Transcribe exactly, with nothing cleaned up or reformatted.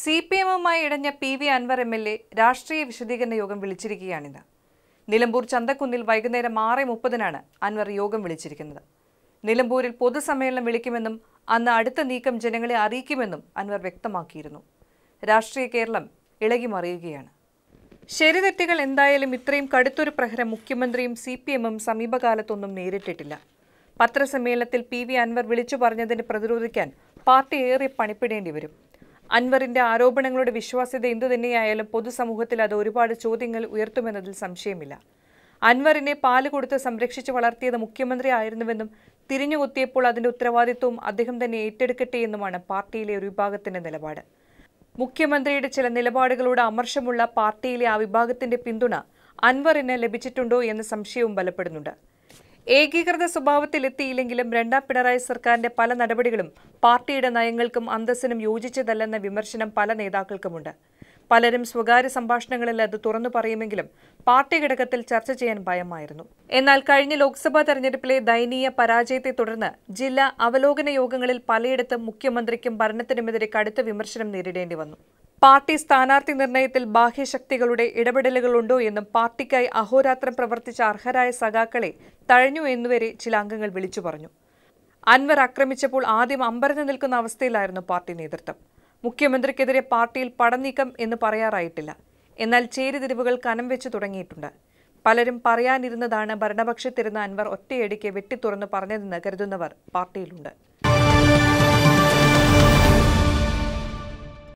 C P എമ്മുമായി ഇടഞ്ഞ P V Anvar M L A രാഷ്ട്രീയ വിശദീകരണ യോഗം വിളിച്ചിരിക്കുകയാണിന്ന്. നിലമ്പൂർ ചന്തക്കുന്നിൽ വൈകുന്നേരം ആറ് മുപ്പതിനാണ് അൻവർ യോഗം വിളിച്ചിരിക്കുന്നത്. നിലമ്പൂരിൽ പൊതുസമ്മേളനം വിളിക്കുമെന്നും അന്ന് അടുത്ത നീക്കം ജനങ്ങളെ അറിയിക്കുമെന്നും അൻവർ വ്യക്തമാക്കിയിരുന്നു. രാഷ്ട്രീയ കേരളം ഇളകി മറിയുകയാണ്. ശരിതെറ്റുകൾ എന്തായാലും ഇത്രയും കടുത്തൊരു പ്രഹരം മുഖ്യമന്ത്രിയും സി പി എമ്മും സമീപകാലത്തൊന്നും നേരിട്ടിട്ടില്ല. പത്രസമ്മേളനത്തിൽ പി വി അൻവർ വിളിച്ചു പറഞ്ഞതിന് പ്രതിരോധിക്കാൻ പാർട്ടി ഏറെ പണിപ്പെടേണ്ടി വരും. അൻവറിന്റെ ആരോപണങ്ങളുടെ വിശ്വാസ്യത എന്തുതന്നെയായാലും പൊതുസമൂഹത്തിൽ അത് ഒരുപാട് ചോദ്യങ്ങൾ ഉയർത്തുമെന്നതിൽ സംശയമില്ല. അൻവറിനെ പാല് കൊടുത്ത് സംരക്ഷിച്ച് വളർത്തിയത് മുഖ്യമന്ത്രി ആയിരുന്നുവെന്നും തിരിഞ്ഞുകൊത്തിയപ്പോൾ അതിന്റെ ഉത്തരവാദിത്വവും അദ്ദേഹം തന്നെ ഏറ്റെടുക്കട്ടെ എന്നുമാണ് പാർട്ടിയിലെ ഒരു വിഭാഗത്തിന്റെ നിലപാട്. മുഖ്യമന്ത്രിയുടെ ചില നിലപാടുകളോട് അമർഷമുള്ള പാർട്ടിയിലെ ആ വിഭാഗത്തിന്റെ പിന്തുണ അൻവറിന് ലഭിച്ചിട്ടുണ്ടോ എന്ന സംശയവും ബലപ്പെടുന്നുണ്ട്. ഏകീകൃത സ്വഭാവത്തിലെത്തിയില്ലെങ്കിലും രണ്ടാം പിണറായി സർക്കാരിന്റെ പല നടപടികളും പാർട്ടിയുടെ നയങ്ങൾക്കും അന്തസ്സിനും യോജിച്ചതല്ലെന്ന വിമർശനം പല നേതാക്കൾക്കുമുണ്ട്. പലരും സ്വകാര്യ സംഭാഷണങ്ങളിൽ അത് തുറന്നു പറയുമെങ്കിലും പാർട്ടി ഘടകത്തിൽ ചർച്ച ചെയ്യാൻ ഭയമായിരുന്നു. എന്നാൽ കഴിഞ്ഞ ലോക്സഭാ തെരഞ്ഞെടുപ്പിലെ ദയനീയ പരാജയത്തെ തുടർന്ന് ജില്ലാ അവലോകന യോഗങ്ങളിൽ പലയിടത്തും മുഖ്യമന്ത്രിക്കും ഭരണത്തിനുമെതിരെ കടുത്ത വിമർശനം നേരിടേണ്ടി വന്നു. പാർട്ടി സ്ഥാനാർത്ഥി നിർണയത്തിൽ ബാഹ്യശക്തികളുടെ ഇടപെടലുകളുണ്ടോ എന്നും പാർട്ടിക്കായി അഹോരാത്രം പ്രവർത്തിച്ച അർഹരായ സഖാക്കളെ തഴഞ്ഞു എന്നുവരെ ചില അംഗങ്ങൾ വിളിച്ചു പറഞ്ഞു. അൻവർ ആക്രമിച്ചപ്പോൾ ആദ്യം അമ്പരന്ന് നിൽക്കുന്ന അവസ്ഥയിലായിരുന്നു പാർട്ടി നേതൃത്വം. മുഖ്യമന്ത്രിക്കെതിരെ പാർട്ടിയിൽ പടനീക്കം എന്ന് പറയാറായിട്ടില്ല. എന്നാൽ ചേരിതിരിവുകൾ കനം വെച്ച് തുടങ്ങിയിട്ടുണ്ട്. പലരും പറയാനിരുന്നതാണ് ഭരണപക്ഷത്തിരുന്ന അൻവർ ഒറ്റയടിക്ക് വെട്ടിത്തുറന്ന് പറഞ്ഞതെന്ന് കരുതുന്നവർ പാർട്ടിയിലുണ്ട്.